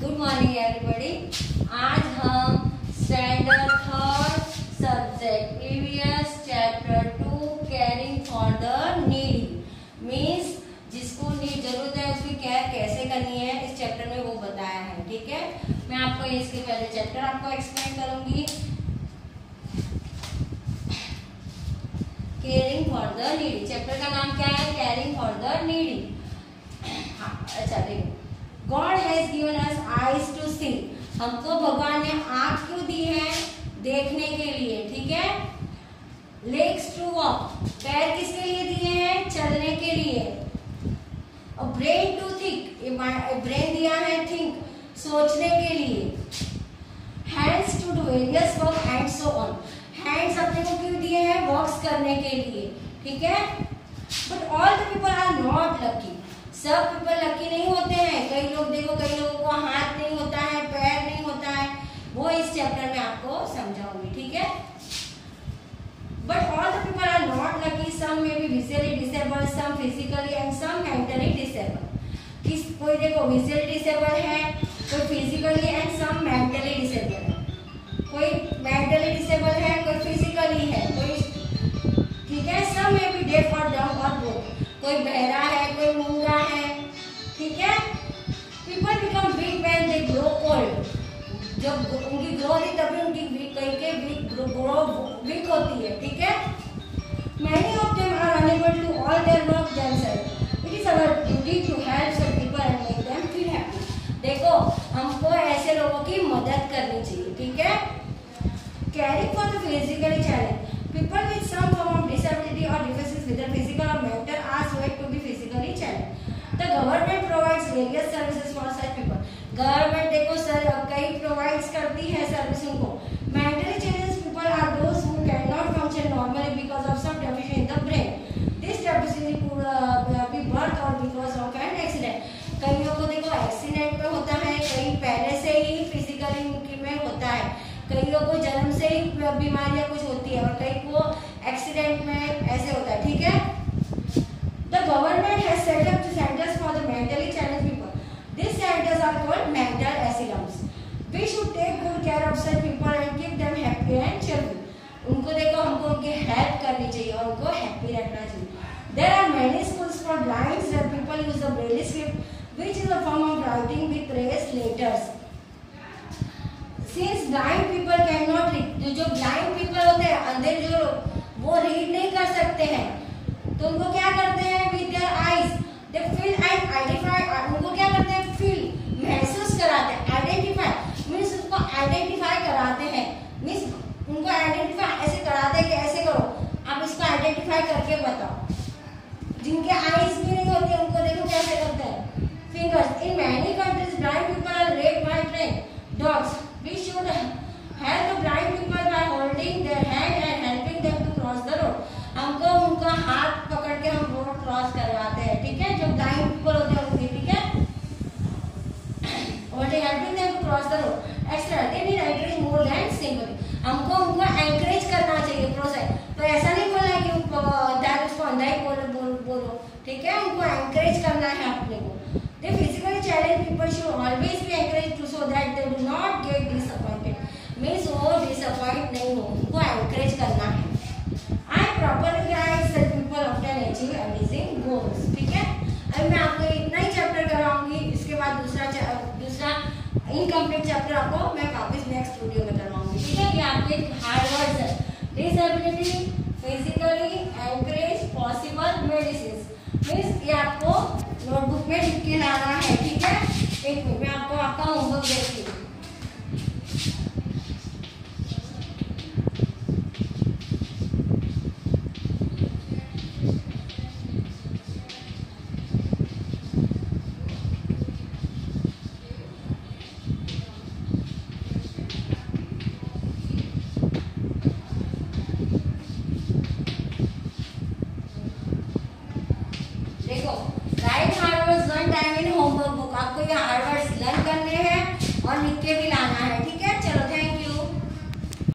Good morning everybody. आज हम standard third subject EVS chapter 2 caring for the needy means जिसको need जरूरत है उसकी केयर कैसे करनी है इस चैप्टर में वो बताया है। ठीक है, मैं आपको इसके पहले चैप्टर आपको एक्सप्लेन करूंगी। Caring for the needy, chapter का नाम क्या है? Caring for the needy. अच्छा देखो, God has given us eyes to see, हमको भगवान ने आंख क्यों दी है? देखने के लिए। ठीक है, लेग्स टू वॉक, पैर किसके लिए दिए हैं? चलने के लिए। और ब्रेन टू थिंक, ब्रेन दिया है थिंक, सोचने के लिए। Hands to do various work and so on, hands अपने को क्यों दिए हैं? वर्क्स करने के लिए। ठीक है, but all the people are not lucky, सब पीपल लकी नहीं होते हैं। कई लोग देखो, कई लोगों को हाथ नहीं होता है, पैर नहीं होता है, वो इस चैप्टर में आपको समझाऊंगी। ठीक है, but all the people are not lucky, some may be visually disabled, some physically and some mentally disabled. किस कोई देखो विजुअली डिसेबल है, कोई physically and some mentally disable है, कोई मेंटली डिसेबल है, कोई फिजिकली है, कोई ठीक है, सम मे बी डेफ और डम्ब और बोथ, कोई बहरा है, कोई मूंगा है। ठीक है, people become weak when they grow old, जब उनकी ग्रो होती तभी उनकी ग्रो वीक होती है। ठीक है, many of them are unable to all their work themselves. It is our duty to help such people and make them feel happy. देखो, हमको ऐसे लोगों की मदद करनी चाहिए। ठीक है, caring for the physically challenged people with some form of disability or deficiency, whether physical or mental, are said to be physically challenged. The government provides various services for such people. Government देखो sir कई provides करती है service उनको। Mentally challenged people are those who can not function normally because of some deficiency in the brain. This deficiency could be birth और because of an accident. कई लोगों को देखो एक्सीडेंट में होता है, कई पहले से ही फिजिकली उनकी में होता है, कई लोगों को जन्म से ही बीमारियां कुछ होती है और कई को एक्सीडेंट में ऐसे होता है। ठीक है, the government has set up centres for the mentally challenged people. These centers are called mental asylums. We should take good care of such people and keep them happy and cheerful. उनको देखो हमको उनकी help करनी चाहिए और उनको happy रखना चाहिए। There are many schools for blinds where people use the braille script, which is a form of writing with raised letters. Since blind people cannot read, जो blind people होते हैं अंधे जो लोग वो रीड नहीं कर सकते हैं, तो उनको क्या करते हैं? With their eyes they feel and identify, उनको क्या करते हैं? फील, महसूस कराते हैं। आइडेंटिफाई मीन्स उसको आइडेंटिफाई कराते हैं, मीन्स उनको आइडेंटिफाई ऐसे कराते हैं कि ऐसे करो, आप इसको आइडेंटिफाई करके बताओ। जिनके आईज भी नहीं होती उनको देखो कैसे करते हैं, fingers. In many countries blind people are read by train dogs. We should help the blind people by holding their hand and helping them to cross the road. हमको उनका हाथ पकड़ के हम रोड क्रॉस करवाते हैं। ठीक है, जो ब्लाइंड पीपल होते हैं उनकी। ठीक है, helping them to cross the road. Extra, they need encourage more than sympathy. हमको उनको encourage करना चाहिए प्रोसेस। तो ऐसा नहीं बोलना है कि उसको अंधा ही बोलो। ठीक है, उनको encourage करना है अपने को। The physically challenged people should always be encouraged to so that they do not get disappointed. Means वो disappoint नहीं हो, उनको encourage करना है। I properly guide such people often achieve amazing goals. ठीक है, अभी मैं आपको इतना ही चैप्टर कराऊंगी, इसके बाद दूसरा इनकम्प्लीट चैप्टर आपको मैं वापस नेक्स्ट वीडियो में करवाऊंगी। ठीक है, ये आपके हार्ड वर्ड्स है। Disability, physically encourage, possible, medicine means ये आपको नोटबुक में लिख के लाना है। ठीक है, एक मिनट में आपको आपका होमवर्क देती हूँ। आपको ये हार्ड वर्ड्स लर्न करने हैं और लिख के भी लाना है।